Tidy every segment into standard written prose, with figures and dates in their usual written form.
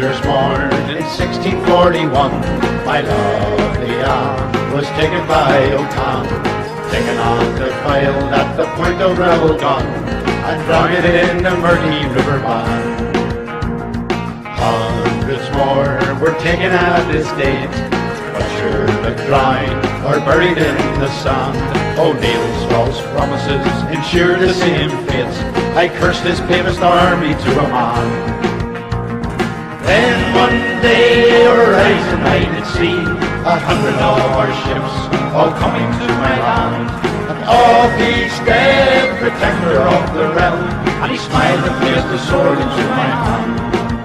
years born in 1641, my lovely Anne was taken by O'Conn, taken on the file at the point of Loughgall, and drowned in the murky River Bann. Hundreds more were taken at his date, butchered and drowned or buried in the sand. O'Neill's false promises ensured the same fate. I cursed his famous army to a man. Then one day arise and I did see 100 of our ships all coming to my land. And off he stepped, protector of the realm, and he smiled and placed his sword into my hand.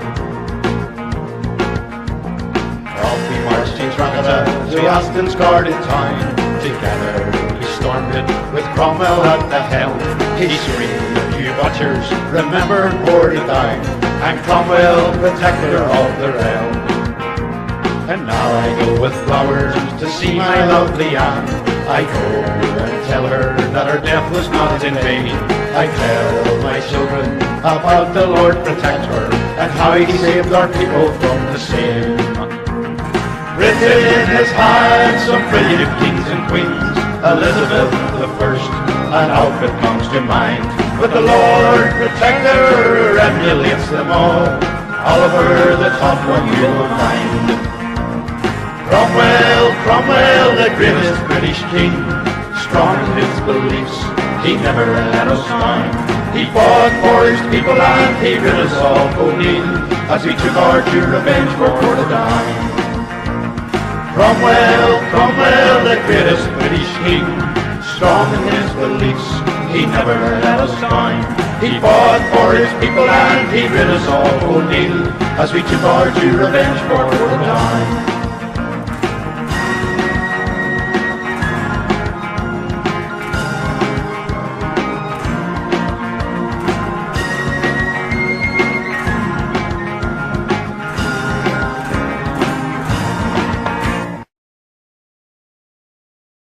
Off we marched to Trancata, to Aston's guarded town. Together we stormed it with Cromwell at the helm. He screamed, "You butchers, remember Portadown, and Cromwell, protector of the realm." And now I go with flowers to see my lovely Anne. I go and tell her that her death was not in vain. I tell my children about the Lord Protector, and how he saved our people from the same. Britain has had some brilliant kings and queens, Elizabeth the First, and Alfred comes to mind. But the Lord Protector emulates them all, Oliver the top one you'll find. Cromwell, Cromwell, the greatest British king, strong in his beliefs, he never let us down. He fought for his people and he rid us of O'Neill, as we took our due revenge for Portadown. Cromwell, Cromwell, the greatest British king, strong in his beliefs, he never let us down. He fought for his people and he rid us of O'Neill, as we took our due revenge for Portadown.